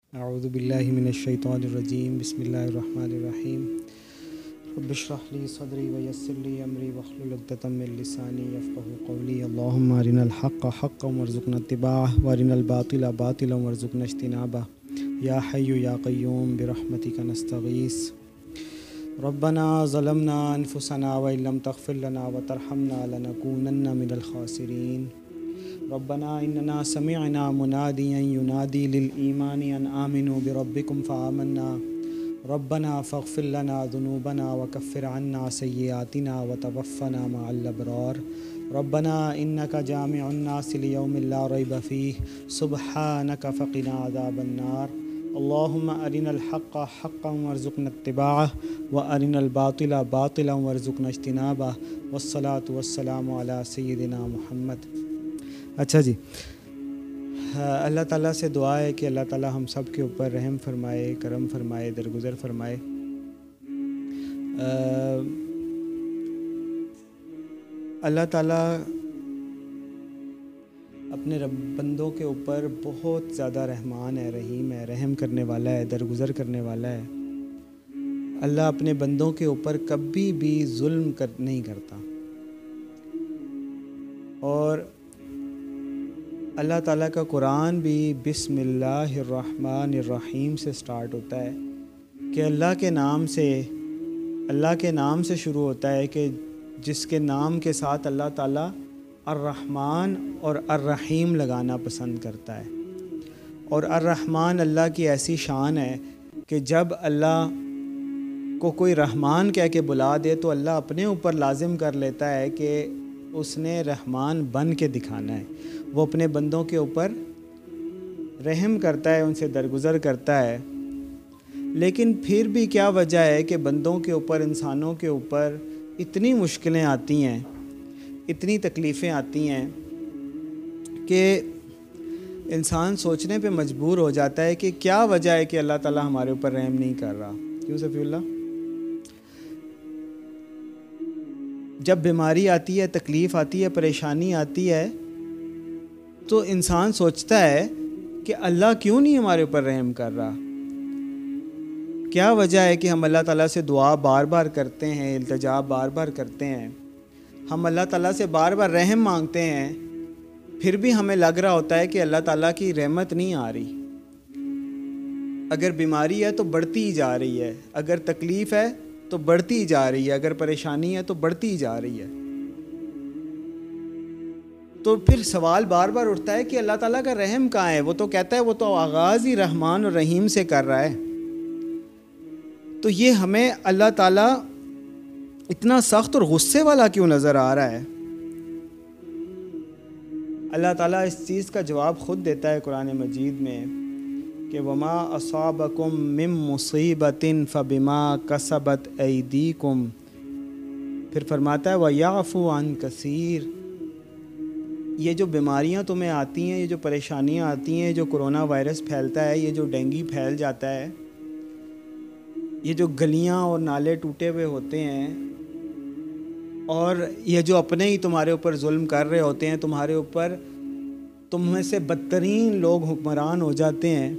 اعوذ باللہ من الشیطان الرجیم بسم اللہ الرحمن الرحیم رب اشرح لی صدری ویسر لی امری واحلل عقدۃ من لسانی یفقهوا قولی اللہم ارنا الحق حقا وارزقنا اتباعہ وارنا الباطل باطلا وارزقنا اجتنابہ یا حی یا قیوم برحمتک نستغیث ربنا ظلمنا انفسنا وان لم تغفر لنا وترحمنا لنکونن من الخاسرین ربنا اننا سمعنا منادیا ینادی للایمان ان آمنوا بربکم فآمنا ربنا فاغفر لنا ذنوبنا وکفر عنا سیئاتنا وتوفنا مع الابرار ربنا انک جامع الناس لیوم لا ریب فیہ سبحانک فقنا عذاب النار اللہم ارنا الحق حقا وارزقنا اتباعہ وارنا الباطل باطلا وارزقنا اجتنابہ والصلاة والسلام علی سیدنا محمد۔ اچھا جی، اللہ تعالیٰ سے دعا ہے کہ اللہ تعالیٰ ہم سب کے اوپر رحم فرمائے، کرم فرمائے، درگزر فرمائے۔ اللہ تعالیٰ اپنے بندوں کے اوپر بہت زیادہ رحمان ہے، رحیم ہے، رحم کرنے والا ہے، درگزر کرنے والا ہے۔ اللہ اپنے بندوں کے اوپر کبھی بھی ظلم نہیں کرتا، اور اللہ تعالیٰ کا قرآن بھی بسم اللہ الرحمن الرحیم سے سٹارٹ ہوتا ہے کہ اللہ کے نام سے شروع ہوتا ہے، کہ جس کے نام کے ساتھ اللہ تعالیٰ الرحمن اور الرحیم لگانا پسند کرتا ہے۔ اور الرحمن اللہ کی ایسی شان ہے کہ جب اللہ کو کوئی رحمان کہہ کے بلا دے تو اللہ اپنے اوپر لازم کر لیتا ہے کہ اس نے رحمان بن کے دکھانا ہے، وہ اپنے بندوں کے اوپر رحم کرتا ہے، ان سے درگزر کرتا ہے۔ لیکن پھر بھی کیا وجہ ہے کہ بندوں کے اوپر، انسانوں کے اوپر اتنی مشکلیں آتی ہیں، اتنی تکلیفیں آتی ہیں کہ انسان سوچنے پہ مجبور ہو جاتا ہے کہ کیا وجہ ہے کہ اللہ تعالیٰ ہمارے اوپر رحم نہیں کر رہا۔ کیوں صفی اللہ؟ جب بیماری آتی ہے، تکلیف آتی ہے، پریشانی آتی ہے، تو انسان سوچتا ہے کہ اللہ کیوں نہیں ہمارے اوپر رحم کر رہا؟ کیا وجہ ہے کہ ہم اللہ تعالیٰ سے دعا بار بار کرتے ہیں، التجا بار بار کرتے ہیں، ہم اللہ تعالیٰ سے بار بار رحم مانگتے ہیں، پھر بھی ہمیں لگ رہا ہوتا ہے کہ اللہ تعالیٰ کی رحمت نہیں آ رہی۔ اگر بیماری ہے تو بڑھتی ہی جا رہی ہے، اگر تکلیف ہے تو بڑھتی ہی جا رہی ہے، اگر پریشانی ہے تو بڑھتی ہی جا رہی ہے۔ تو پھر سوال بار بار اٹھتا ہے کہ اللہ تعالیٰ کا رحم کہاں ہے؟ وہ تو کہتا ہے وہ تو آغاز ہی رحمان اور رحیم سے کر رہا ہے۔ تو یہ ہمیں اللہ تعالیٰ اتنا سخت اور غصے والا کیوں نظر آ رہا ہے؟ اللہ تعالیٰ اس چیز کا جواب خود دیتا ہے قرآن مجید میں کہ وما اصابکم من مصیبت فبما کسبت ایدیکم، پھر فرماتا ہے ویعفو عن کثیر۔ یہ جو بیماریاں تمہیں آتی ہیں، یہ جو پریشانیاں آتی ہیں، جو کرونا وائرس پھیلتا ہے، یہ جو ڈینگی پھیل جاتا ہے، یہ جو گلیاں اور نالے ٹوٹے ہوئے ہوتے ہیں، اور یہ جو اپنے ہی تمہارے اوپر ظلم کر رہے ہوتے ہیں، تمہارے اوپر تم میں سے بدترین لوگ حکمران ہو جاتے ہیں،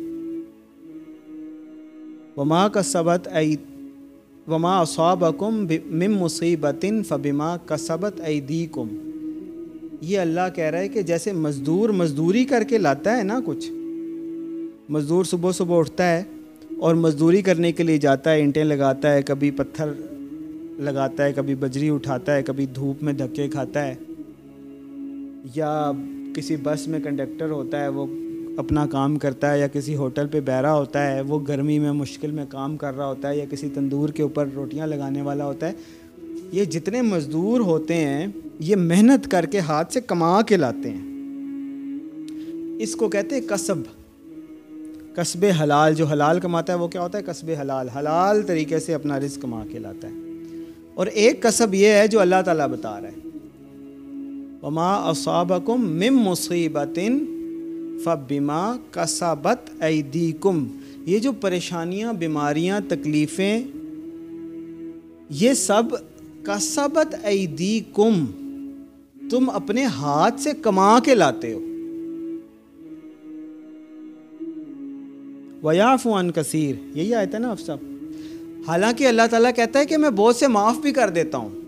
وما اصابکم من مصیبت فبما کسبت ایدیکم۔ یہ اللہ کہہ رہا ہے کہ جیسے مزدوری کر کے لاتا ہے نا، کچھ مزدور صبح صبح اٹھتا ہے اور مزدوری کرنے کے لیے جاتا ہے، اینٹیں لگاتا ہے، کبھی پتھر لگاتا ہے، کبھی بجری اٹھاتا ہے، کبھی دھوپ میں دھکے کھاتا ہے، یا کسی بس میں کنڈکٹر ہوتا ہے وہ اپنا کام کرتا ہے، یا کسی ہوٹل پہ بیٹھا ہوتا ہے وہ گرمی میں مشکل میں کام کر رہا ہوتا ہے، یا کسی تندور کے اوپر روٹیاں لگانے والا ہوتا ہے۔ یہ جتنے مزدور ہوتے ہیں یہ محنت کر کے ہاتھ سے کما کے لاتے ہیں، اس کو کہتے ہیں کسب حلال۔ جو حلال کماتا ہے وہ کیا ہوتا ہے؟ کسب حلال، حلال طریقے سے اپنا رزق کما کے لاتا ہے۔ اور ایک کسب یہ ہے جو اللہ تعالیٰ بتا رہا ہے وما اصابکم من مصیبت فبما کسبت ایدیکم۔ یہ جو پریشانیاں، بیماریاں، تکلیفیں، یہ سب کسبت ایدیکم، تم اپنے ہاتھ سے کما کے لاتے ہو۔ وَيَعْفُو عَنْ کثیر، یہی آیت ہے نا آپ صاحب. حالانکہ اللہ تعالیٰ کہتا ہے کہ میں بہت سے معاف بھی کر دیتا ہوں،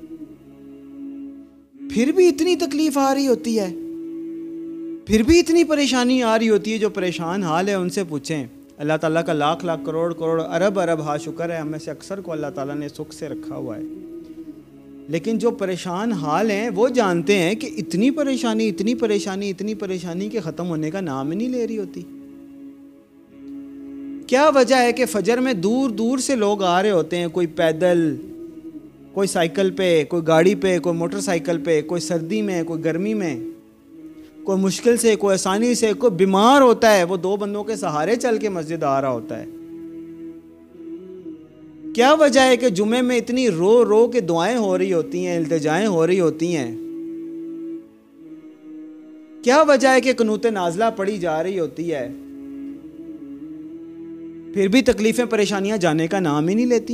پھر بھی اتنی تکلیف آ رہی ہوتی ہے، پھر بھی اتنی پریشانی آ رہی ہوتی ہے. جو پریشان حال ہے ان سے پوچھیں. اللہ تعالیٰ کا لاکھ لاکھ کروڑ کروڑ ارب ارب ہاں شکر ہے، ہم میں سے اکثر کو اللہ تعالیٰ نے سکھ سے رکھا ہوا ہے. لیکن جو پریشان حال ہیں وہ جانتے ہیں کہ اتنی پریشانی اتنی پریشانی اتنی پریشانی کے ختم ہونے کا نام ہی نہیں لے رہی ہوتی. کیا وجہ ہے کہ فجر میں دور دور سے لوگ آ رہے ہوتے ہیں، کوئی پیدل، کوئی سائیکل پہ، کوئی گاڑی پہ، کوئی موٹر سائیکل پہ، کوئی سردی میں، کوئی گرمی میں، کوئی مشکل سے، کوئی آسانی سے، کوئی بیمار ہوتا ہے، وہ 2 بندوں کے سہارے چل کے مسجد آ رہا ہوتا ہے. کیا وجہ ہے کہ جمعے میں اتنی رو رو کے دعائیں ہو رہی ہوتی ہیں، التجائیں ہو رہی ہوتی ہیں؟ کیا وجہ ہے کہ قنوت نازلہ پڑھی جا رہی ہوتی ہے، پھر بھی تکلیفیں پریشانیاں جانے کا نام ہی نہیں لیتی؟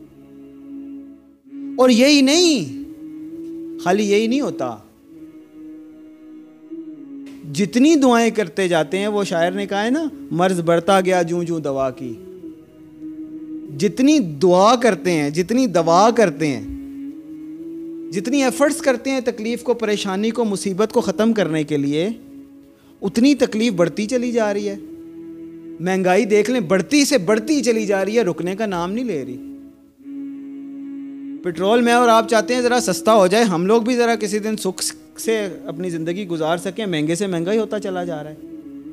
اور یہی نہیں، خالی یہی نہیں ہوتا، جتنی دعائیں کرتے جاتے ہیں، وہ شاعر نے کہا ہے نا، مرض بڑھتا گیا جوں جوں دوا کی. جتنی دعا کرتے ہیں، جتنی دوا کرتے ہیں، جتنی ایفرٹس کرتے ہیں تکلیف کو، پریشانی کو، مصیبت کو ختم کرنے کے لیے، اتنی تکلیف بڑھتی چلی جا رہی ہے. مہنگائی دیکھ لیں، بڑھتی سے بڑھتی چلی جا رہی ہے، رکنے کا نام نہیں لے رہی. پٹرول میں اور آپ چاہتے ہیں ذرا سستا ہو جائے، ہم لوگ بھی ذرا کسی دن سکھ سے اپنی زندگی گزار سکیں، مہنگے سے مہنگا ہی ہوتا چلا جا رہا ہے.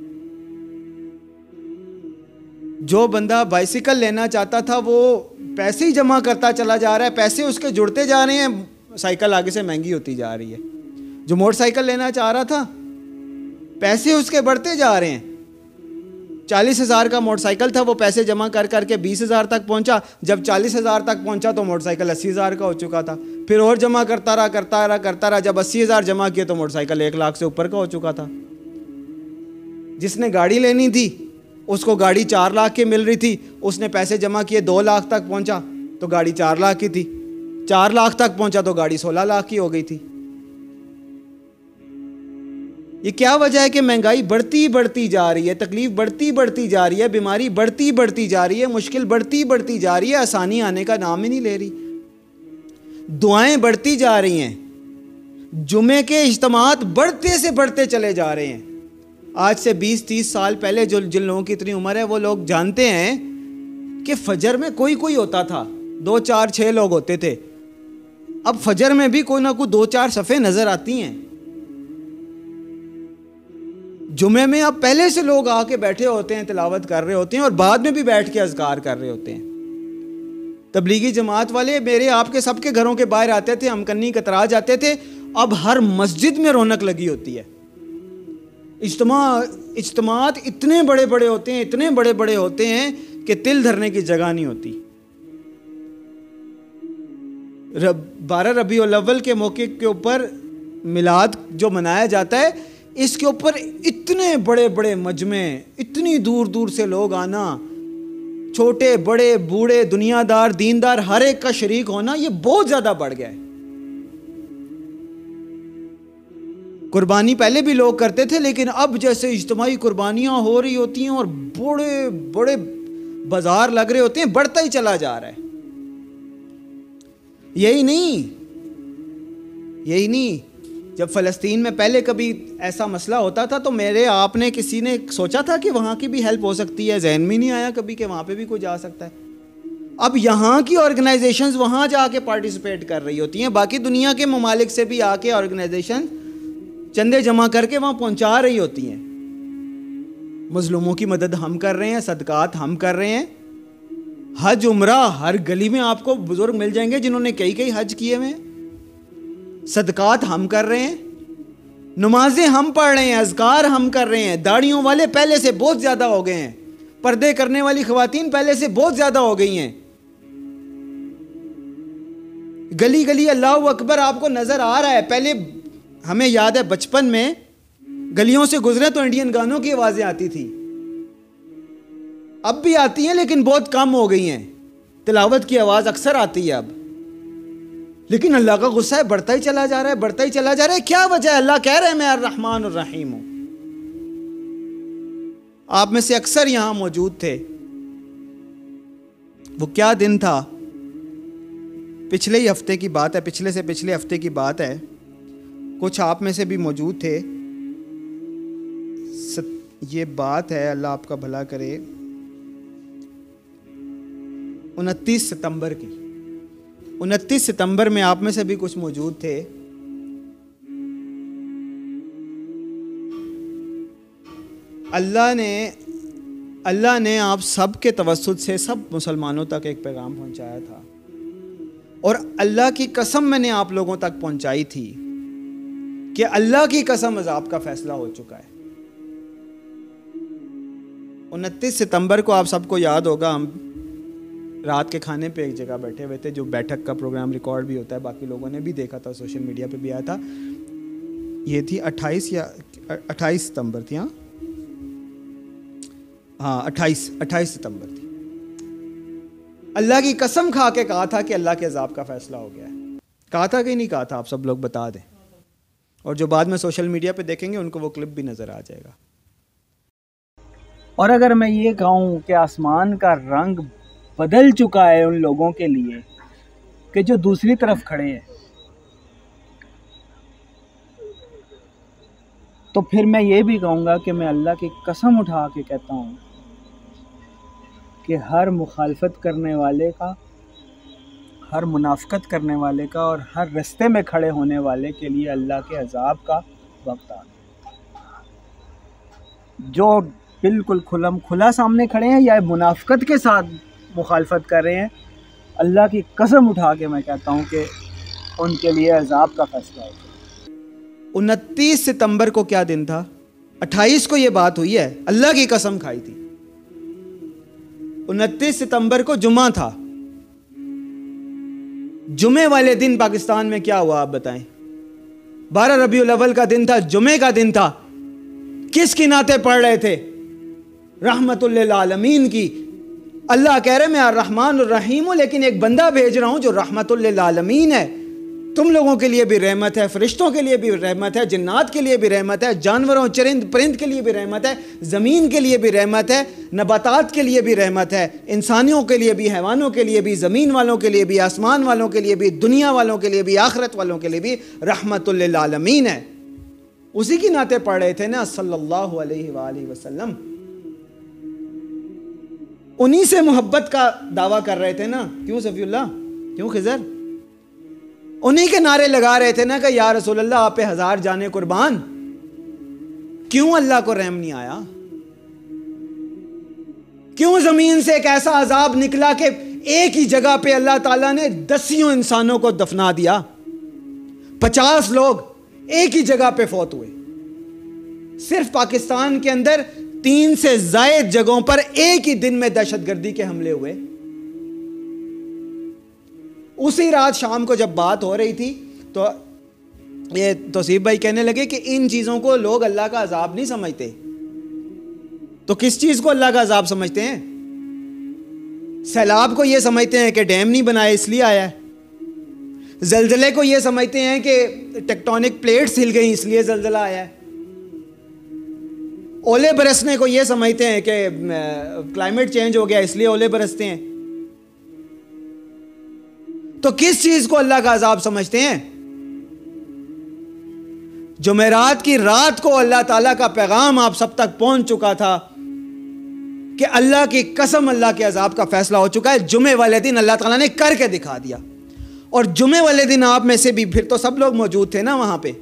جو بندہ بائسیکل لینا چاہتا تھا وہ پیسے ہی جمع کرتا چلا جا رہا ہے، پیسے اس کے جڑتے جا رہے ہیں، سائیکل آگے سے مہنگی ہوتی جا رہی ہے. جو موٹر سائیکل لینا چاہ رہا تھا، پیسے اس کے بڑھتے جا رہے ہیں. 40,000 کا موٹر سائیکل تھا، وہ پیسے جمع کر کر کے 20,000 تک پہنچا. جب 40,000 تک پہنچا تو موٹر سائیکل 80,000 کا ہو چکا تھا. پھر اور جمع کرتا رہا. جب 80,000 جمع کیے تو موٹر سائیکل 1 لاکھ سے اوپر کا ہو چکا تھا. جس نے گاڑی لینی تھی اس کو گاڑی 4 لاکھ کی مل رہی تھی، اس نے پیسے جمع کیے، 2 لاکھ تک پہنچا تو گاڑی 4 لاکھ کی تھی. 4 لاکھ تک پہنچا تو گاڑی 16 لاکھ کی ہو گئی تھی. یہ کیا وجہ ہے کہ مہنگائی بڑھتی بڑھتی جا رہی ہے، تکلیف بڑھتی بڑھتی جا رہی ہے، بیماری بڑھتی بڑھتی جا رہی ہے، مشکل بڑھتی بڑھتی جا رہی ہے، آسانی آنے کا نام ہی نہیں لے رہی. دعائیں بڑھتی جا رہی ہیں، جمعے کے اجتماعات بڑھتے سے بڑھتے چلے جا رہے ہیں. آج سے 20-30 سال پہلے جن لوگوں کی اتنی عمر ہے وہ لوگ جانتے ہیں کہ فجر میں کوئی ہوتا تھا، 2 4 6 لوگ ہوتے تھے. اب فجر میں بھی کوئی نہ کوئی 2 4 صفحے نظر آتی ہیں. جمعے میں اب پہلے سے لوگ آ کے بیٹھے ہوتے ہیں، تلاوت کر رہے ہوتے ہیں، اور بعد میں بھی بیٹھ کے اذکار کر رہے ہوتے ہیں. تبلیغی جماعت والے میرے آپ کے سب کے گھروں کے باہر آتے تھے، ہم کنی کترا جاتے تھے. اب ہر مسجد میں رونق لگی ہوتی ہے. اجتماعات اتنے بڑے بڑے ہوتے ہیں، اتنے بڑے بڑے ہوتے ہیں کہ تل دھرنے کی جگہ نہیں ہوتی. 12 ربیع الاول کے موقع کے اوپر میلاد جو منایا جاتا ہے، اس کے اوپر اتنے بڑے بڑے مجمع، اتنی دور دور سے لوگ آنا، چھوٹے بڑے بوڑھے دنیا دار دیندار ہر ایک کا شریک ہونا، یہ بہت زیادہ بڑھ گیا ہے. قربانی پہلے بھی لوگ کرتے تھے، لیکن اب جیسے اجتماعی قربانیاں ہو رہی ہوتی ہیں اور بڑے بڑے بازار لگ رہے ہوتے ہیں، بڑھتا ہی چلا جا رہا ہے. یہی نہیں جب فلسطین میں پہلے کبھی ایسا مسئلہ ہوتا تھا تو میرے آپ نے کسی نے سوچا تھا کہ وہاں کی بھی ہیلپ ہو سکتی ہے؟ ذہن میں نہیں آیا کبھی کہ وہاں پہ بھی کوئی جا سکتا ہے. اب یہاں کی آرگنائزیشنز وہاں جا کے پارٹیسپیٹ کر رہی ہوتی ہیں، باقی دنیا کے ممالک سے بھی آ کے آرگنائزیشن چندے جمع کر کے وہاں پہنچا رہی ہوتی ہیں. مظلوموں کی مدد ہم کر رہے ہیں، صدقات ہم کر رہے ہیں. حج عمرہ ہر گلی میں آپ کو بزرگ مل جائیں گے جنہوں نے کئی حج کیے ہوئے ہیں. صدقات ہم کر رہے ہیں، نمازیں ہم پڑھ رہے ہیں، اذکار ہم کر رہے ہیں. داڑھیوں والے پہلے سے بہت زیادہ ہو گئے ہیں، پردے کرنے والی خواتین پہلے سے بہت زیادہ ہو گئی ہیں. گلی گلی اللہ اکبر آپ کو نظر آ رہا ہے. پہلے ہمیں یاد ہے بچپن میں گلیوں سے گزرے تو انڈین گانوں کی آوازیں آتی تھی، اب بھی آتی ہیں لیکن بہت کم ہو گئی ہیں. تلاوت کی آواز اکثر آتی ہے اب، لیکن اللہ کا غصہ ہے بڑھتا ہی چلا جا رہا ہے، بڑھتا ہی چلا جا رہا ہے. کیا وجہ ہے؟ اللہ کہہ رہے ہیں میں الرحمن الرحیم ہوں. آپ میں سے اکثر یہاں موجود تھے وہ کیا دن تھا؟ پچھلے ہی ہفتے کی بات ہے، پچھلے سے پچھلے ہفتے کی بات ہے. کچھ آپ میں سے بھی موجود تھے. یہ بات ہے، اللہ آپ کا بھلا کرے، 29 ستمبر کی. 29 ستمبر میں آپ میں سے بھی کچھ موجود تھے. اللہ نے آپ سب کے توسط سے سب مسلمانوں تک ایک پیغام پہنچایا تھا، اور اللہ کی قسم میں نے آپ لوگوں تک پہنچائی تھی کہ اللہ کی قسم عذاب کا فیصلہ ہو چکا ہے. 29 ستمبر کو آپ سب کو یاد ہوگا، ہم رات کے کھانے پہ ایک جگہ بیٹھے ہوئے تھے، جو بیٹھک کا پروگرام ریکارڈ بھی ہوتا ہے، باقی لوگوں نے بھی دیکھا تھا، سوشل میڈیا پہ بھی آیا تھا. یہ تھی 28 ستمبر تھی. ہاں 28 ستمبر تھی. اللہ کی قسم کھا کے کہا تھا کہ اللہ کے عذاب کا فیصلہ ہو گیا ہے. کہا تھا کہ نہیں کہا تھا؟ آپ سب لوگ بتا دیں، اور جو بعد میں سوشل میڈیا پہ دیکھیں گے ان کو وہ کلپ بھی نظر آ جائے گا. اور اگر میں یہ کہوں کہ آسمان کا رنگ بدل چکا ہے ان لوگوں کے لیے کہ جو دوسری طرف کھڑے ہیں، تو پھر میں یہ بھی کہوں گا کہ میں اللہ کی قسم اٹھا کے کہتا ہوں کہ ہر مخالفت کرنے والے کا، ہر منافقت کرنے والے کا، اور ہر رستے میں کھڑے ہونے والے کے لیے اللہ کے عذاب کا وقت آ گیا. جو بالکل کھلم کھلا سامنے کھڑے ہیں یا منافقت کے ساتھ مخالفت کر رہے ہیں، اللہ کی قسم اٹھا کے میں کہتا ہوں کہ ان کے لیے عذاب کا فیصلہ ہے. 29 ستمبر کو کیا دن تھا؟ 28 کو یہ بات ہوئی ہے، اللہ کی قسم کھائی تھی. 29 ستمبر کو جمعہ تھا. جمعے والے دن پاکستان میں کیا ہوا آپ بتائیں؟ 12 ربیع الاول کا دن تھا، جمعے کا دن تھا. کس کی نعتیں پڑھ رہے تھے؟ رحمت للعالمین کی. اللہ کہہ رہے میں الرحمن الرحیم ہوں، لیکن ایک بندہ بھیج رہا ہوں جو رحمت للعالمین ہے. تم لوگوں کے لیے بھی رحمت ہے، فرشتوں کے لیے بھی رحمت ہے، جنات کے لیے بھی رحمت ہے، جانوروں چرند پرند کے لیے بھی رحمت ہے، زمین کے لیے بھی رحمت ہے، نباتات کے لیے بھی رحمت ہے، انسانیوں کے لیے بھی، حیوانوں کے لیے بھی، زمین والوں کے لیے بھی، آسمان والوں کے لیے بھی، دنیا والوں کے لیے بھی، آخرت والوں کے لیے بھی رحمت للعالمین ہے. اسی کی نعتیں پڑھ رہے تھے نا صلی اللہ علیہ وآلہ وسلم. انہی سے محبت کا دعویٰ کر رہے تھے نا. کیوں صفی اللہ؟ کیوں خضر؟ انہی کے نعرے لگا رہے تھے نا کہ یا رسول اللہ آپ پہ 1000 جانیں قربان. کیوں اللہ کو رحم نہیں آیا؟ کیوں زمین سے ایک ایسا عذاب نکلا کہ ایک ہی جگہ پہ اللہ تعالیٰ نے 10 انسانوں کو دفنا دیا؟ 50 لوگ ایک ہی جگہ پہ فوت ہوئے. صرف پاکستان کے اندر 3 سے زائد جگہوں پر ایک ہی دن میں دہشت گردی کے حملے ہوئے. اسی رات شام کو جب بات ہو رہی تھی تو یہ توصیف بھائی کہنے لگے کہ ان چیزوں کو لوگ اللہ کا عذاب نہیں سمجھتے. تو کس چیز کو اللہ کا عذاب سمجھتے ہیں؟ سیلاب کو یہ سمجھتے ہیں کہ ڈیم نہیں بنائے اس لیے آیا ہے. زلزلے کو یہ سمجھتے ہیں کہ ٹیکٹونک پلیٹس ہل گئیں اس لیے زلزلہ آیا ہے. اولے برسنے کو یہ سمجھتے ہیں کہ کلائمیٹ چینج ہو گیا اس لیے اولے برستے ہیں. تو کس چیز کو اللہ کا عذاب سمجھتے ہیں؟ جمعرات کی رات کو اللہ تعالیٰ کا پیغام آپ سب تک پہنچ چکا تھا کہ اللہ کی قسم اللہ کے عذاب کا فیصلہ ہو چکا ہے. جمعے والے دن اللہ تعالیٰ نے کر کے دکھا دیا. اور جمعے والے دن آپ میں سے بھی پھر تو سب لوگ موجود تھے نا وہاں پہ.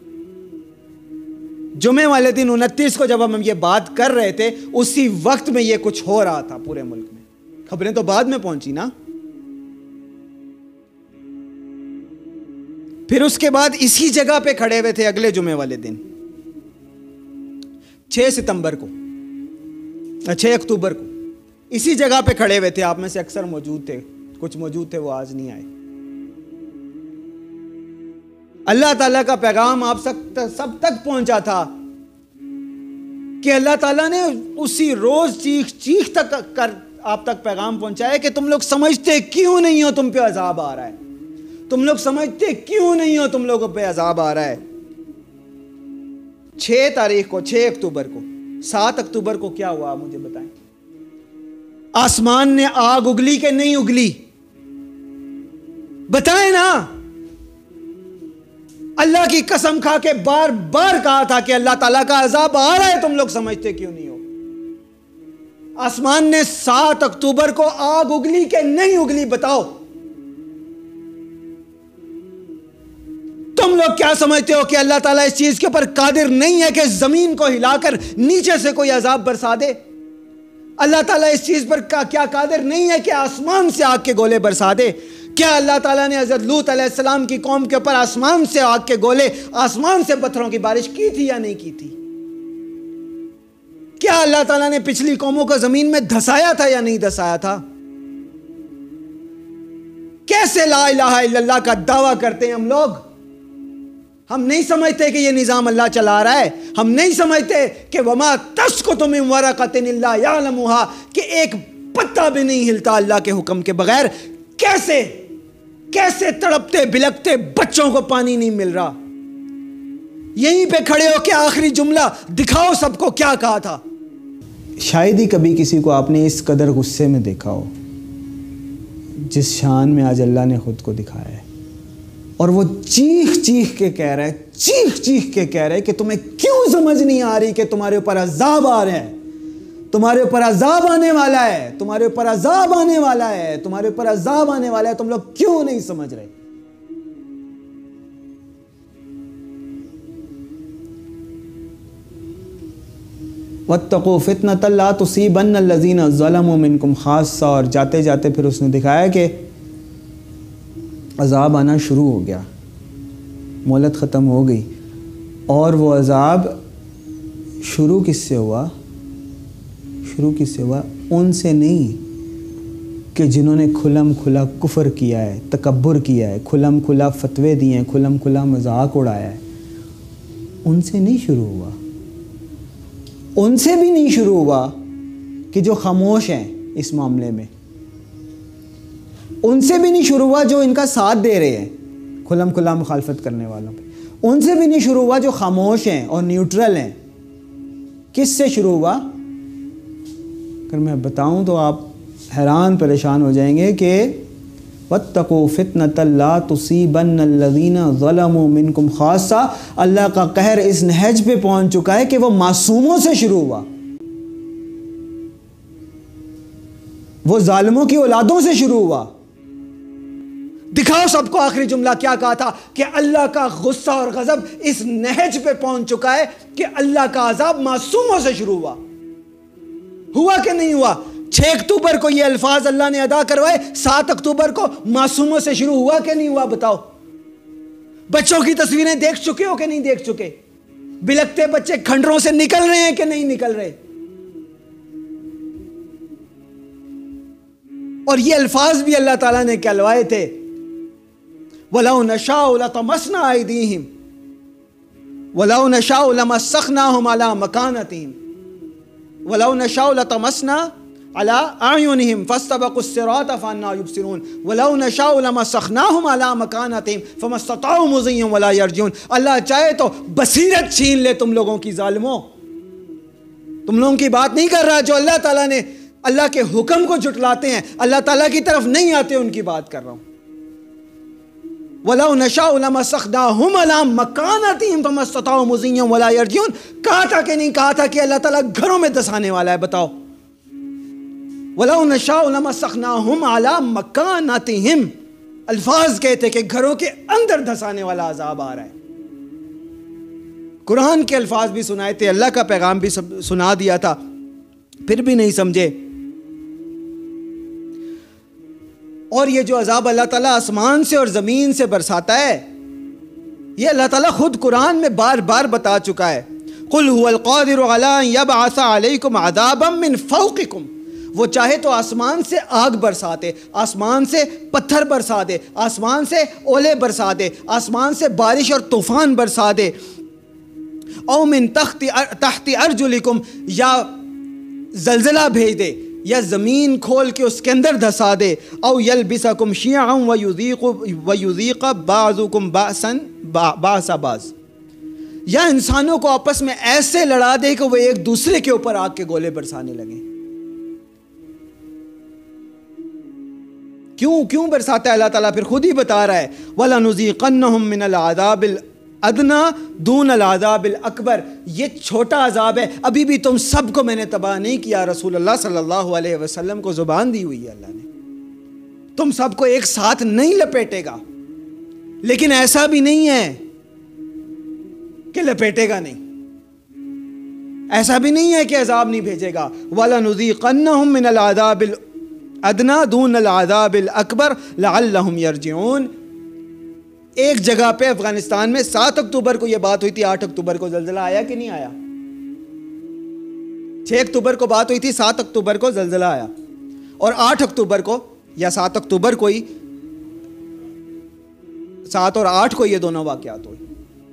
جمعے والے دن 29 کو جب ہم یہ بات کر رہے تھے اسی وقت میں یہ کچھ ہو رہا تھا پورے ملک میں. خبریں تو بعد میں پہنچی نا. پھر اس کے بعد اسی جگہ پہ کھڑے ہوئے تھے اگلے جمعے والے دن 6 ستمبر کو، 6 اکتوبر کو اسی جگہ پہ کھڑے ہوئے تھے. آپ میں سے اکثر موجود تھے، کچھ موجود تھے وہ آج نہیں آئے. اللہ تعالیٰ کا پیغام آپ سب تک پہنچا تھا کہ اللہ تعالیٰ نے اسی روز چیخ تک کر آپ تک پیغام پہنچایا کہ تم لوگ سمجھتے کیوں نہیں ہو تم پہ عذاب آ رہا ہے. تم لوگ سمجھتے کیوں نہیں ہو تم لوگوں پہ عذاب آ رہا ہے. 6 تاریخ کو، 6 اکتوبر کو، 7 اکتوبر کو کیا ہوا مجھے بتائیں. آسمان نے آگ اگلی کہ نہیں اگلی؟ بتائیں نا. اللہ کی قسم کھا کے بار بار کہا تھا کہ اللہ تعالیٰ کا عذاب آ رہا ہے، تم لوگ سمجھتے کیوں نہیں ہو؟ آسمان نے 7 اکتوبر کو آگ اگلی کہ نہیں اگلی؟ بتاؤ. تم لوگ کیا سمجھتے ہو کہ اللہ تعالیٰ اس چیز کے اوپر قادر نہیں ہے کہ زمین کو ہلا کر نیچے سے کوئی عذاب برسا دے؟ اللہ تعالیٰ اس چیز پر کیا قادر نہیں ہے کہ آسمان سے آگ کے گولے برسا دے؟ کیا اللہ تعالیٰ نے حضرت لوط علیہ السلام کی قوم کے اوپر آسمان سے آگ کے گولے، آسمان سے پتھروں کی بارش کی تھی یا نہیں کی تھی؟ کیا اللہ تعالیٰ نے پچھلی قوموں کو زمین میں دھسایا تھا یا نہیں دھسایا تھا؟ کیسے لا الہ الا اللہ کا دعویٰ کرتے ہیں ہم لوگ؟ ہم نہیں سمجھتے کہ یہ نظام اللہ چلا رہا ہے. ہم نہیں سمجھتے کہ وما تسقط من ورقۃ الا یعلمھا، کہ ایک پتا بھی نہیں ہلتا اللہ کے حکم کے بغیر. کیسے تڑپتے بلکتے بچوں کو پانی نہیں مل رہا. یہیں پہ کھڑے ہو کے آخری جملہ دکھاؤ سب کو کیا کہا تھا. شاید ہی کبھی کسی کو آپ نے اس قدر غصے میں دیکھا ہو جس شان میں آج اللہ نے خود کو دکھایا ہے. اور وہ چیخ چیخ کے کہہ رہے کہ تمہیں کیوں سمجھ نہیں آ رہی کہ تمہارے اوپر عذاب آ رہے ہیں، تمہارے اوپر عذاب آنے والا ہے، تمہارے اوپر عذاب آنے والا ہے، تمہارے اوپر عذاب آنے والا ہے، تم لوگ کیوں نہیں سمجھ رہے؟ وَاتَّقُوا فِتْنَةً لَا تُصِيبَنَّ الَّذِينَ ظَلَمُوا مِنْكُمْ خَاصَّةً. اور جاتے جاتے پھر اس نے دکھایا کہ عذاب آنا شروع ہو گیا، مہلت ختم ہو گئی. اور وہ عذاب شروع کس سے ہوا؟ ان سے نہیں کہ جنہوں نے کھلم کھلا کفر کیا ہے، تکبر کیا ہے، کھلم کھلا فتوے دیے ہیں، کھلم کھلا مذاق اڑایا ہے. ان سے نہیں شروع ہوا. ان سے بھی نہیں شروع ہوا کہ جو خاموش ہیں اس معاملے میں. ان سے بھی نہیں شروع ہوا جو ان کا ساتھ دے رہے ہیں کھلم کھلا مخالفت کرنے والوں پہ. ان سے بھی نہیں شروع ہوا جو خاموش ہیں اور نیوٹرل ہیں. کس سے شروع ہوا؟ اگر میں بتاؤں تو آپ حیران پریشان ہو جائیں گے کہ وَاتَّقُوا فِتْنَةً لَا تُصِيبَنَّ الَّذِينَ ظَلَمُوا مِنْكُمْ خَاصَّةً. اللہ کا قہر اس نہج پہ پہنچ چکا ہے کہ وہ معصوموں سے شروع ہوا، وہ ظالموں کی اولادوں سے شروع ہوا. دکھاؤ سب کو آخری جملہ کیا کہا تھا کہ اللہ کا غصہ اور غضب اس نہج پہ پہنچ چکا ہے کہ اللہ کا عذاب معصوموں سے شروع ہوا کہ نہیں ہوا؟ 6 اکتوبر کو یہ الفاظ اللہ نے ادا کروائے، 7 اکتوبر کو معصوموں سے شروع ہوا کہ نہیں ہوا؟ بتاؤ. بچوں کی تصویریں دیکھ چکے ہو کہ نہیں دیکھ چکے؟ بلکتے بچے کھنڈروں سے نکل رہے ہیں کہ نہیں نکل رہے؟ اور یہ الفاظ بھی اللہ تعالیٰ نے کہلوائے تھے وَلَوْ نَشَاءُ لَطَمَسْنَا أَيْدِيهِمْ وَلَوْ نَشَاءُ لَمَسَّخْنَاهُمْ عَلَى مَكَانَتِهِمْ وَلَوْ نَشَاءُ لَطَمَسْنَا عَلَى أَعْيُنِهِمْ فَاسْتَبَقُوا الصِّرَاطَ فَأَنَّىٰ يُبْصِرُونَ وَلَوْ نَشَاءُ لَمَسَّخْنَاهُمْ عَلَى مَكَانَتِهِمْ فَمَا اسْتَطَاعُوا مُضِيًّا وَلَا يَرْجِعُونَ. اللہ چاہے تو بصیرت چھین لے تم لوگوں کی ظالموں. تم لوگوں کی بات نہیں کر رہا جو اللہ تعالیٰ نے اللہ کے حکم کو جھٹلاتے ہیں، اللہ تعالیٰ کی طرف نہیں آتے، ان کی بات کر رہا ہوں. وَلَوْ نَشَاءُ لَمَسَّخْنَاهُمْ عَلَى مَكَانَتِهِمْ فَمَا اسْتَطَاعُوا مُضِيًّا وَلَا يَرْجِعُونَ. کہا تھا کہ نہیں کہا تھا کہ اللہ تعالیٰ گھروں میں دھسانے والا ہے؟ بتاؤ. وَلَوْ نَشَاءُ لَمَسَّخْنَاهُمْ عَلَى مَكَانَتِهِمْ. الفاظ کہتے کہ گھروں کے اندر دھسانے والا عذاب آ رہا ہے. قرآن کے الفاظ بھی سنائے تھے، اللہ کا پیغام بھی سنا دیا تھا، پھر بھی نہیں سمجھے. اور یہ جو عذاب اللہ تعالیٰ آسمان سے اور زمین سے برساتا ہے، یہ اللہ تعالیٰ خود قرآن میں بار بار بتا چکا ہے. قُلْ هُوَ الْقَادِرُ عَلَىٰ أَن يَبْعَثَ عَلَيْكُمْ عَذَابًا مِّن فَوْقِكُمْ. وہ چاہے تو آسمان سے آگ برسا دے، آسمان سے پتھر برسا دے، آسمان سے اولے برسا دے، آسمان سے بارش اور طوفان برسا دے. او من تحت ارجلکم، یا زلزلہ بھیج دے، یا زمین کھول کے اس کے اندر دھسا دے. او یلبسکم شیعا ویذیق بعضکم بعض، یا انسانوں کو آپس میں ایسے لڑا دے کہ وہ ایک دوسرے کے اوپر آگ کے گولے برسانے لگیں. کیوں برساتا ہے اللہ تعالیٰ؟ پھر خود ہی بتا رہا ہے وَلَنُذِيقَنَّهُم مِّنَ الْعَذَابِ الْأَدْنَىٰ دُونَ الْعَذَابِ الْأَكْبَرِ، یہ چھوٹا عذاب ہے، ابھی بھی تم سب کو میں نے تباہ نہیں کیا۔ رسول اللہ صلی اللہ علیہ وسلم کو زبان دی ہوئی ہے اللہ نے، تم سب کو ایک ساتھ نہیں لپیٹے گا، لیکن ایسا بھی نہیں ہے کہ لپیٹے گا نہیں، ایسا بھی نہیں ہے کہ عذاب نہیں بھیجے گا۔ وَلَنُذِيقَنَّهُم مِّنَ الْعَذَابِ الْأَدْنَىٰ دُونَ الْعَذَابِ الْأَكْبَرِ لَعَلَّهُمْ يَرْجِعُونَ۔ ایک جگہ پہ افغانستان میں 7 اکتوبر کو یہ بات ہوئی تھی، 8 اکتوبر کو زلزلہ آیا کہ نہیں آیا؟ 6 اکتوبر کو بات ہوئی تھی، 7 اکتوبر کو زلزلہ آیا، اور 8 اکتوبر کو یا 7 اکتوبر کو ہی 7 اور 8 کو یہ دونوں واقعات ہوئی۔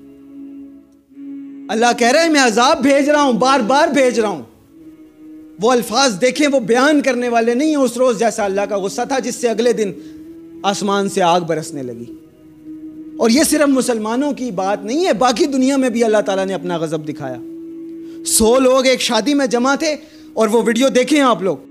اللہ کہہ رہا ہے میں عذاب بھیج رہا ہوں، بار بار بھیج رہا ہوں۔ وہ الفاظ دیکھیں، وہ بیان کرنے والے نہیں ہیں اس روز جیسا اللہ کا غصہ تھا جس سے اگلے دن آسمان سے آگ برسنے لگی۔ اور یہ صرف مسلمانوں کی بات نہیں ہے، باقی دنیا میں بھی اللہ تعالیٰ نے اپنا غضب دکھایا۔ 100 لوگ ایک شادی میں جمع تھے، اور وہ ویڈیو دیکھیں آپ لوگ،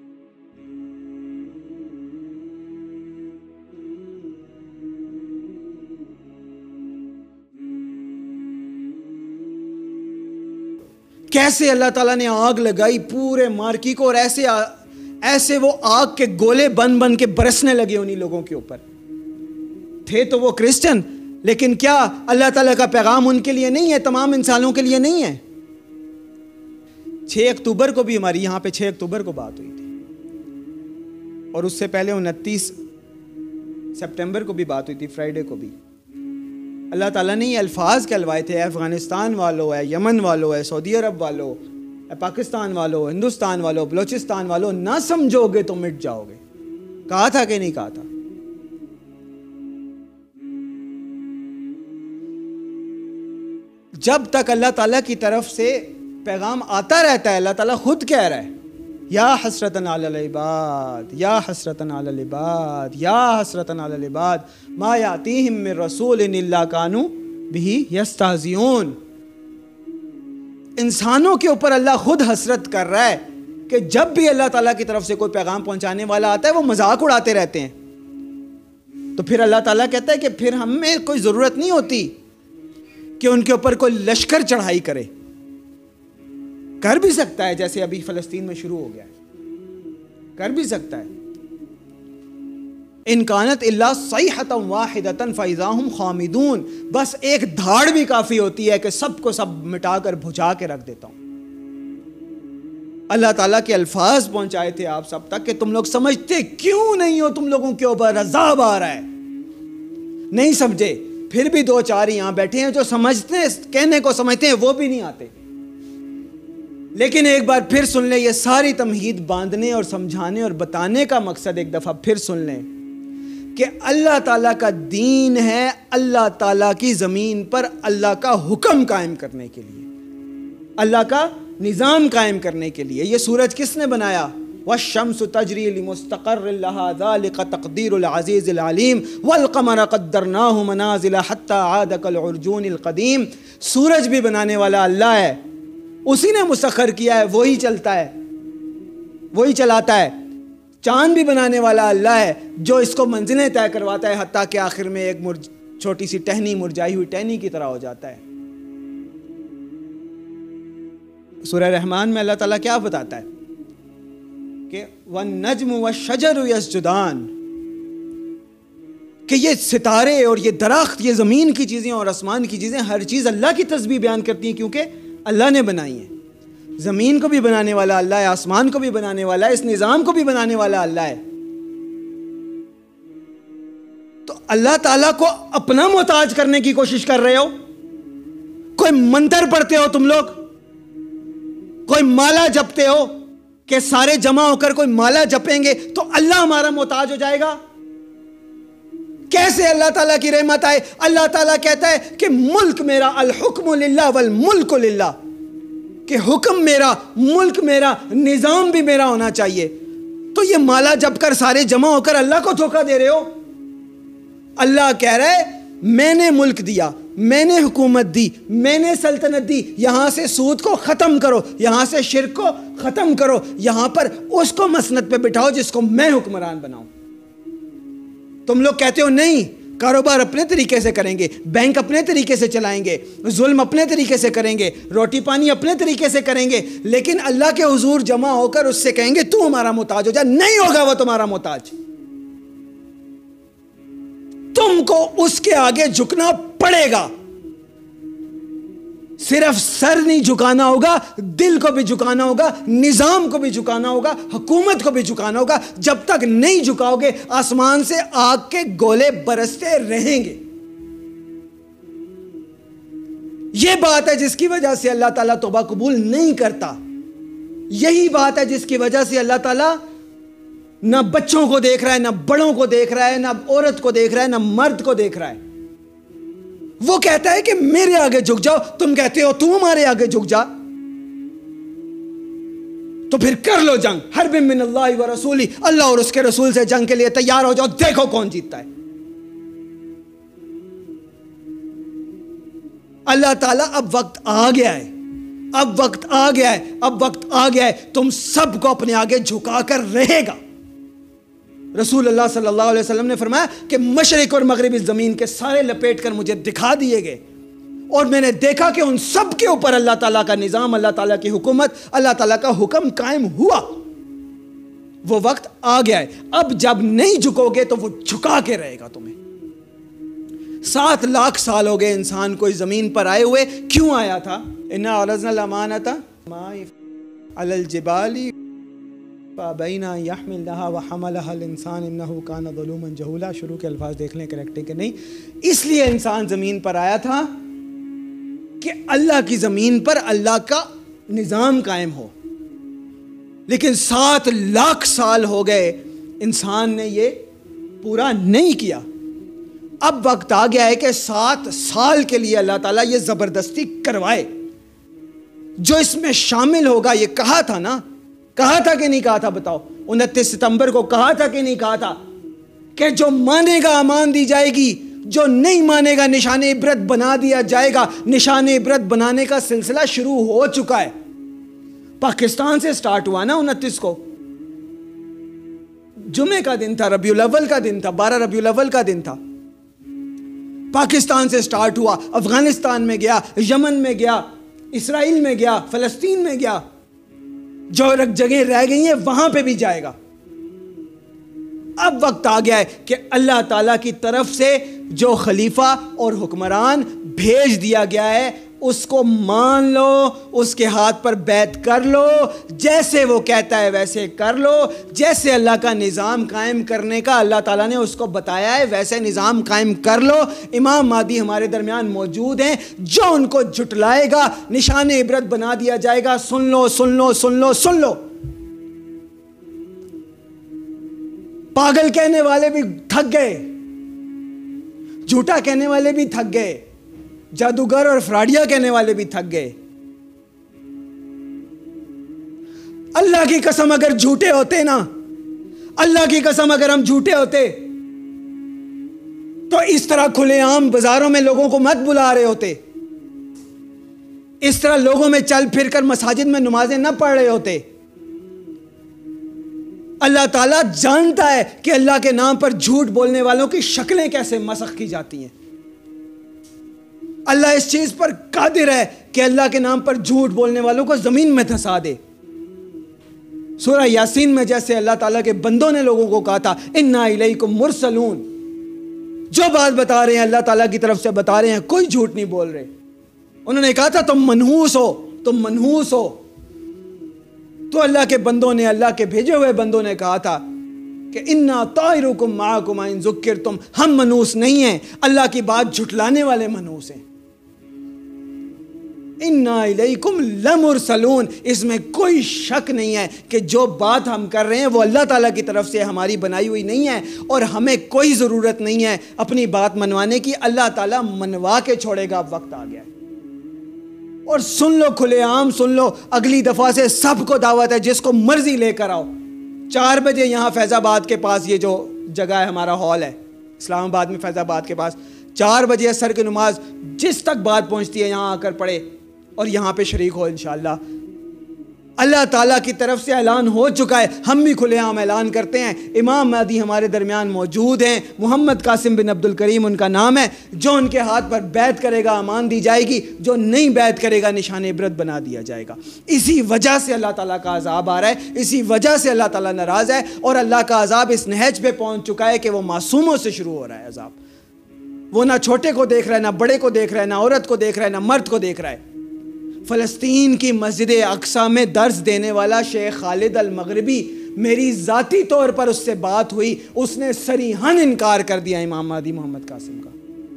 کیسے اللہ تعالیٰ نے آگ لگائی پورے مارکی کو، اور ایسے وہ آگ کے گولے بن بن کے برسنے لگے انہی لوگوں کے اوپر۔ تھے تو وہ کرسچن، لیکن کیا اللہ تعالیٰ کا پیغام ان کے لیے نہیں ہے، تمام انسانوں کے لیے نہیں ہے؟ 6 اکتوبر کو بھی ہماری یہاں پہ 6 اکتوبر کو بات ہوئی تھی، اور اس سے پہلے 29 سپٹمبر کو بھی بات ہوئی تھی، فرائیڈے کو بھی۔ اللہ تعالیٰ نے یہ الفاظ کہلوائے تھے، اے افغانستان والو، اے یمن والو، اے سعودی عرب والو، اے پاکستان والو، ہندوستان والو، بلوچستان والو، نہ سمجھو گے تو مٹ جاؤ گے۔ کہا تھا کہ نہیں کہا تھا؟ جب تک اللہ تعالیٰ کی طرف سے پیغام آتا رہتا ہے، اللہ تعالیٰ خود کہہ رہا ہے یا حسرتن علی العباد، یا حسرتن علی العباد، یا حسرتن علی العباد ما یاتیہم من رسول الا کانوا بہ یستہزئون۔ انسانوں کے اوپر اللہ خود حسرت کر رہا ہے کہ جب بھی اللہ تعالیٰ کی طرف سے کوئی پیغام پہنچانے والا آتا ہے وہ مذاق اڑاتے رہتے ہیں۔ تو پھر اللہ تعالیٰ کہتا ہے کہ پھر ہمیں کوئی ضرورت نہیں ہوتی کہ ان کے اوپر کوئی لشکر چڑھائی کرے۔ کر بھی سکتا ہے، جیسے ابھی فلسطین میں شروع ہو گیا ہے، کر بھی سکتا ہے۔ ان کانت الا صیحۃ واحدۃ فاذا ھم خامدون، بس ایک دھاڑ بھی کافی ہوتی ہے کہ سب کو سب مٹا کر بھجا کے رکھ دیتا ہوں۔ اللہ تعالیٰ کے الفاظ پہنچائے تھے آپ سب تک کہ تم لوگ سمجھتے کیوں نہیں ہو، تم لوگوں کے اوپر عذاب آ رہا ہے، نہیں سمجھے۔ پھر بھی 2-4 یہاں بیٹھے ہیں جو سمجھتے ہیں، کہنے کو سمجھتے ہیں، وہ بھی نہیں آتے۔ لیکن ایک بار پھر سن لیں، یہ ساری تمہید باندھنے اور سمجھانے اور بتانے کا مقصد ایک دفعہ پھر سن لیں کہ اللہ تعالیٰ کا دین ہے اللہ تعالیٰ کی زمین پر اللہ کا حکم قائم کرنے کے لیے، اللہ کا نظام قائم کرنے کے لیے۔ یہ سورج کس نے بنایا؟ والشمس تجری لمستقر لها ذلك تقدیر العزیز العلیم والقمر قدرناه منازل حتى عاد كالعرجون القدیم۔ سورج بھی بنانے والا اللہ ہے، اسی نے مسخر کیا ہے، وہی چلتا ہے، وہی چلاتا ہے۔ چاند بھی بنانے والا اللہ ہے جو اس کو منزلیں طے کرواتا ہے، حتیٰ کہ آخر میں ایک چھوٹی سی ٹہنی، مرجائی ہوئی ٹہنی کی طرح ہو جاتا ہے۔ سورہ رحمان میں اللہ تعالیٰ کیا بتاتا ہے کہ وَالنَّجْمُ وَالشَّجَرُ يَسْجُدَانِ، کہ یہ ستارے اور یہ درخت، یہ زمین کی چیزیں اور آسمان کی چیزیں، ہر چیز اللہ کی تسبیح بیان کرتی ہیں کیونکہ اللہ نے بنائی ہیں۔ زمین کو بھی بنانے والا اللہ ہے، آسمان کو بھی بنانے والا ہے، اس نظام کو بھی بنانے والا اللہ ہے۔ تو اللہ تعالیٰ کو اپنا محتاج کرنے کی کوشش کر رہے ہو؟ کوئی منتر پڑھتے ہو تم لوگ، کوئی مالا جپتے ہو کہ سارے جمع ہو کر کوئی مالا جپیں گے تو اللہ ہمارا محتاج ہو جائے گا؟ کیسے اللہ تعالیٰ کی رحمت آئے؟ اللہ تعالیٰ کہتا ہے کہ ملک میرا، الحکم للہ والملک للہ، کہ حکم میرا، ملک میرا، نظام بھی میرا ہونا چاہیے۔ تو یہ مالا جپ کر سارے جمع ہو کر اللہ کو دھوکہ دے رہے ہو؟ اللہ کہہ رہا ہے میں نے ملک دیا، میں نے حکومت دی، میں نے سلطنت دی، یہاں سے سود کو ختم کرو، یہاں سے شرک کو ختم کرو، یہاں پر اس کو مسند پہ بٹھاؤ جس کو میں حکمران بناؤں۔ تم لوگ کہتے ہو نہیں، کاروبار اپنے طریقے سے کریں گے، بینک اپنے طریقے سے چلائیں گے، ظلم اپنے طریقے سے کریں گے، روٹی پانی اپنے طریقے سے کریں گے، لیکن اللہ کے حضور جمع ہو کر اس سے کہیں گے تو ہمارا محتاج ہو جا، نہیں ہوگا وہ تمہارا محتاج، تم کو اس کے آگے جھکنا پڑے گا. صرف سر نہیں جھکانا ہوگا، دل کو بھی جھکانا ہوگا، نظام کو بھی جھکانا ہوگا، حکومت کو بھی جھکانا ہوگا. جب تک نہیں جھکاؤ گے آسمان سے آگ کے گولے برستے رہیں گے. یہ بات ہے جس کی وجہ سے اللہ تعالیٰ توبہ قبول نہیں کرتا. یہی بات ہے جس کی وجہ سے اللہ تعالیٰ نہ بچوں کو دیکھ رہا ہے، نہ بڑوں کو دیکھ رہا ہے، نہ عورت کو دیکھ رہا ہے، نہ مرد کو دیکھ رہا ہے. وہ کہتا ہے کہ میرے آگے جھک جاؤ، تم کہتے ہو تم ہمارے آگے جھک جا. تو پھر کر لو جنگ، حرب من اللہ و رسولی، اللہ اور اس کے رسول سے جنگ کے لیے تیار ہو جاؤ، دیکھو کون جیتتا ہے. اللہ تعالیٰ اب وقت آ گیا ہے، اب وقت آ گیا ہے، اب وقت آ گیا ہے، تم سب کو اپنے آگے جھکا کر رہے گا. رسول اللہ صلی اللہ علیہ وسلم نے فرمایا کہ مشرق اور مغربی زمین کے سارے لپیٹ کر مجھے دکھا دیے گئے، اور میں نے دیکھا کہ ان سب کے اوپر اللہ تعالیٰ کا نظام، اللہ تعالیٰ کی حکومت، اللہ تعالیٰ کا حکم قائم ہوا. وہ وقت آ گیا ہے. اب جب نہیں جھکو گے تو وہ جھکا کے رہے گا تمہیں. 7 لاکھ سال ہو گئے انسان کو اس زمین پر آئے ہوئے. کیوں آیا تھا؟ اِنَّا عَرَضْنَا الْأَمَانَةَ عَلَى الْجِبَالِ فَأَبَيْنَا أَن يَحْمِلْنَهَا وَحَمَلَهَا الْإِنسَانُ إِنَّهُ كَانَ ظَلُومًا جَهُولًا. شروع کے الفاظ دیکھ لیں کریکٹ ہے کہ نہیں. اس لیے انسان زمین پر آیا تھا کہ اللہ کی زمین پر اللہ کا نظام قائم ہو. لیکن 7 لاکھ سال ہو گئے انسان نے یہ پورا نہیں کیا. اب وقت آ گیا ہے کہ 7 سال کے لیے اللہ تعالیٰ یہ زبردستی کروائے. جو اس میں شامل ہوگا، یہ کہا تھا نا، کہا تھا کہ نہیں کہا تھا؟ بتاؤ. 29 ستمبر کو کہا تھا کہ نہیں کہا تھا کہ جو مانے گا امان دی جائے گی، جو نہیں مانے گا نشان عبرت بنا دیا جائے گا. نشان عبرت بنانے کا سلسلہ شروع ہو چکا ہے. پاکستان سے سٹارٹ ہوا نا 29 کو، جمعے کا دن تھا، ربیع الاول کا دن تھا، 12 ربیع الاول کا دن تھا. پاکستان سے سٹارٹ ہوا، افغانستان میں گیا، یمن میں گیا، اسرائیل میں گیا، فلسطین میں گیا، جو جگہیں رہ گئی ہیں وہاں پہ بھی جائے گا. اب وقت آ گیا ہے کہ اللہ تعالیٰ کی طرف سے جو خلیفہ اور حکمران بھیج دیا گیا ہے اس کو مان لو، اس کے ہاتھ پر بیعت کر لو، جیسے وہ کہتا ہے ویسے کر لو. جیسے اللہ کا نظام قائم کرنے کا اللہ تعالیٰ نے اس کو بتایا ہے ویسے نظام قائم کر لو. امام مہدی ہمارے درمیان موجود ہیں، جو ان کو جھٹلائے گا نشان عبرت بنا دیا جائے گا. سن لو سن لو سن لو سن لو. پاگل کہنے والے بھی تھک گئے، جھوٹا کہنے والے بھی تھک گئے، جادوگر اور فراڈیا کہنے والے بھی تھک گئے. اللہ کی قسم اگر جھوٹے ہوتے نا، اللہ کی قسم اگر ہم جھوٹے ہوتے تو اس طرح کھلے عام بازاروں میں لوگوں کو مت بلا رہے ہوتے، اس طرح لوگوں میں چل پھر کر مساجد میں نمازیں نہ پڑھ رہے ہوتے. اللہ تعالیٰ جانتا ہے کہ اللہ کے نام پر جھوٹ بولنے والوں کی شکلیں کیسے مسخ کی جاتی ہیں. اللہ اس چیز پر قادر ہے کہ اللہ کے نام پر جھوٹ بولنے والوں کو زمین میں دھسا دے. سورہ یاسین میں جیسے اللہ تعالیٰ کے بندوں نے لوگوں کو کہا تھا اِنَّا إِلَيْكُمْ مُرْسَلُونَ، جو بات بتا رہے ہیں اللہ تعالیٰ کی طرف سے بتا رہے ہیں، کوئی جھوٹ نہیں بول رہے. انہوں نے کہا تھا تم منحوس ہو، تم منحوس ہو. تو اللہ کے بندوں نے، اللہ کے بھیجے ہوئے بندوں نے کہا تھا کہ اِنَّا طَائِرُكُمْ مَعَكُمْ إِن ذُكِّرْتُمْ، ہم منحوس نہیں ہیں، اللہ کی بات جھٹلانے والے منحوس ہیں. اِنَّا إِلَيْكُمْ لَمُرْسَلُونَ، اس میں کوئی شک نہیں ہے کہ جو بات ہم کر رہے ہیں وہ اللہ تعالیٰ کی طرف سے ہماری بنائی ہوئی نہیں ہے، اور ہمیں کوئی ضرورت نہیں ہے اپنی بات منوانے کی. اللہ تعالیٰ منوا کے چھوڑے گا. اب وقت آ گیا ہے. اور سن لو، کھلے عام سن لو، اگلی دفعہ سے سب کو دعوت ہے، جس کو مرضی لے کر آؤ. 4 بجے یہاں فیض آباد کے پاس، یہ جو جگہ ہے ہمارا ہال ہے اسلام آباد میں فیض آباد کے پاس، 4 بجے عصر کی نماز جس تک بات پہنچتی ہے یہاں آ کر پڑھے اور یہاں پہ شریک ہو انشاءاللہ. اللہ تعالیٰ کی طرف سے اعلان ہو چکا ہے، ہم بھی کھلے عام اعلان کرتے ہیں، امام مہدی ہمارے درمیان موجود ہیں، محمد قاسم بن عبد الکریم ان کا نام ہے، جو ان کے ہاتھ پر بیعت کرے گا امان دی جائے گی، جو نہیں بیعت کرے گا نشان عبرت بنا دیا جائے گا۔ اسی وجہ سے اللہ تعالیٰ کا عذاب آ رہا ہے، اسی وجہ سے اللہ تعالیٰ ناراض ہے، اور اللہ کا عذاب اس نہج پہ پہنچ چکا ہے کہ وہ معصوموں سے شروع ہو رہا ہے عذاب۔ وہ نہ چھوٹے کو دیکھ رہا ہے، نہ بڑے کو دیکھ رہا ہے، نہ عورت کو دیکھ رہا ہے، نہ مرد کو دیکھ رہا ہے۔ فلسطین کی مسجد اقصیٰ میں درس دینے والا شیخ خالد المغربی، میری ذاتی طور پر اس سے بات ہوئی، اس نے صریحاً انکار کر دیا امام مہدی محمد قاسم کا۔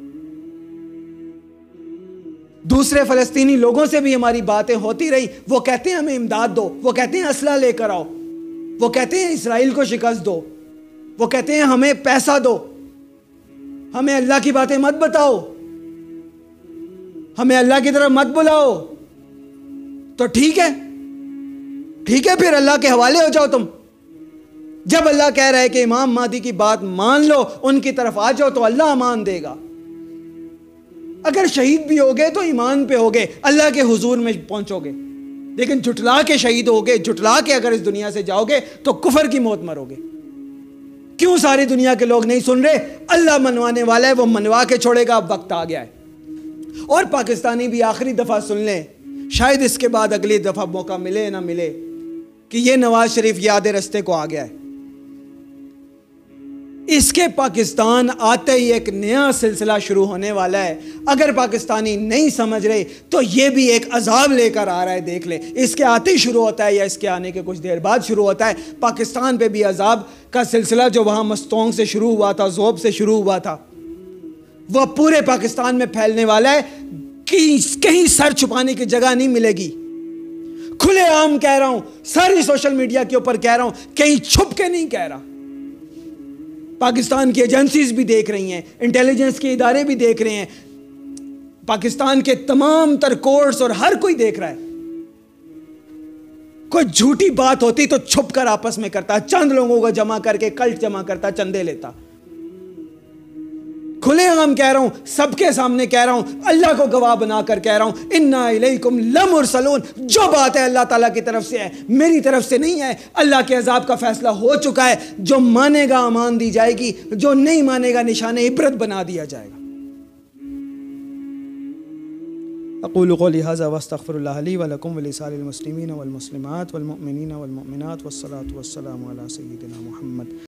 دوسرے فلسطینی لوگوں سے بھی ہماری باتیں ہوتی رہی، وہ کہتے ہیں ہمیں امداد دو، وہ کہتے ہیں اسلحہ لے کر آؤ، وہ کہتے ہیں اسرائیل کو شکست دو، وہ کہتے ہیں ہمیں پیسہ دو، ہمیں اللہ کی باتیں مت بتاؤ، ہمیں اللہ کی طرف مت بلاؤ۔ تو ٹھیک ہے پھر اللہ کے حوالے ہو جاؤ تم۔ جب اللہ کہہ رہا ہے کہ امام مہدی کی بات مان لو، ان کی طرف آ جاؤ، تو اللہ امان دے گا۔ اگر شہید بھی ہوگے تو ایمان پہ ہوگے، اللہ کے حضور میں پہنچو گے، لیکن جھٹلا کے شہید ہوگے، جھٹلا کے اگر اس دنیا سے جاؤ گے تو کفر کی موت مرو گے۔ کیوں ساری دنیا کے لوگ نہیں سن رہے؟ اللہ منوانے والا ہے، وہ منوا کے چھوڑے گا، اب وقت آ گیا ہے۔ اور پاکستانی بھی آخری دفعہ سن لیں، شاید اس کے بعد اگلی دفعہ موقع ملے نہ ملے، کہ یہ نواز شریف یاد رستے کو آ گیا ہے۔ اس کے پاکستان آتے ہی ایک نیا سلسلہ شروع ہونے والا ہے۔ اگر پاکستانی نہیں سمجھ رہے تو یہ بھی ایک عذاب لے کر آ رہا ہے، دیکھ لیں۔ اس کے آتے ہی شروع ہوتا ہے یا اس کے آنے کے کچھ دیر بعد شروع ہوتا ہے۔ پاکستان پہ بھی عذاب کا سلسلہ جو وہاں مستونگ سے شروع ہوا تھا، ذوب سے شروع ہوا تھا، وہ پورے پاکستان میں پھیلنے والا ہے۔ کہیں سر چھپانے کی جگہ نہیں ملے گی۔ کھلے عام کہہ رہا ہوں، ساری سوشل میڈیا کے اوپر کہہ رہا ہوں، کہیں چھپ کے نہیں کہہ رہا۔ پاکستان کی ایجنسیز بھی دیکھ رہی ہیں، انٹیلیجنس کے ادارے بھی دیکھ رہے ہیں، پاکستان کے تمام تر کورٹس اور ہر کوئی دیکھ رہا ہے۔ کوئی جھوٹی بات ہوتی تو چھپ کر آپس میں کرتا، چند لوگوں کو جمع کر کے کلٹ جمع کرتا، چندے لیتا۔ کھلے عام کہہ رہا ہوں، سب کے سامنے کہہ رہا ہوں، اللہ کو گواہ بنا کر کہہ رہا ہوں، انا الیکم لمرسلون۔ جو بات ہے اللہ تعالیٰ کی طرف سے ہے، میری طرف سے نہیں ہے۔ اللہ کے عذاب کا فیصلہ ہو چکا ہے، جو مانے گا امان دی جائے گی، جو نہیں مانے گا نشان عبرت بنا دیا جائے گا۔ اقول قولی ھذا واستغفر اللہ لی ولکم ولسائر المسلمین والمسلمات والمؤمنین والمؤمنات والصلاة والسلام علی سیدنا محمد۔